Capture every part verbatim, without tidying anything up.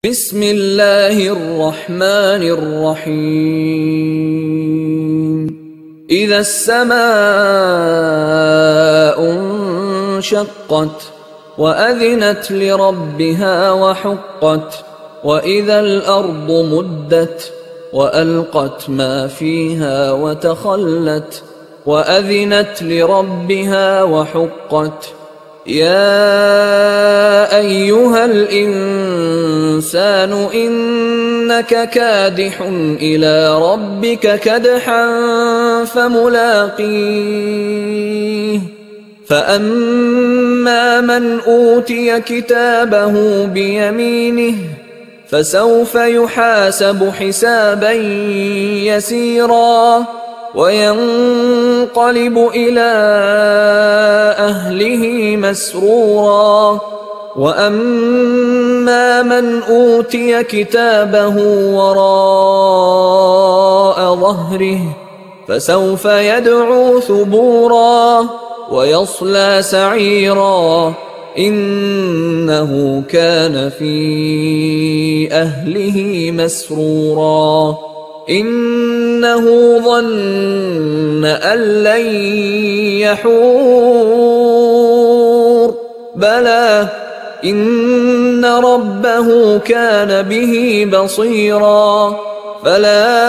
بسم الله الرحمن الرحيم إذا السماء انشقت وأذنت لربها وحقت وإذا الأرض مدت وألقت ما فيها وتخلت وأذنت لربها وحقت يا أيها الإنسان إنك كادح إلى ربك كدحا فملاقيه فأما من أوتي كتابه بيمينه فسوف يحاسب حسابا يسيرا وينقلب إلى أهله مسرورا وأما من أوتي كتابه وراء ظهره فسوف يدعو ثبورا ويصلى سعيرا إنه كان في أهله مسرورا إنه ظن أن لن يحور بلى إن ربه كان به بصيرا فلا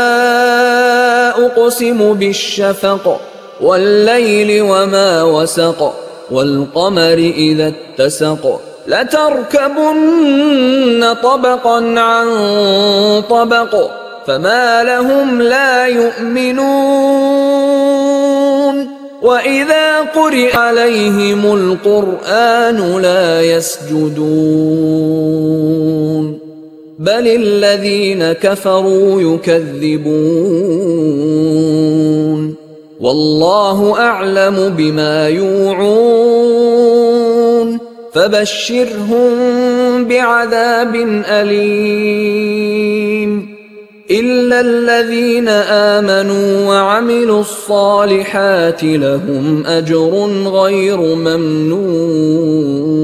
أقسم بالشفق والليل وما وسق والقمر إذا اتسق لتركبن طبقا عن طبق فما لهم لا يؤمنون وإذا قرئ عليهم القرآن لا يسجدون بل الذين كفروا يكذبون والله أعلم بما يوعون فبشرهم بعذاب أليم إلا الذين آمنوا وعملوا الصالحات لهم أجر غير ممنون.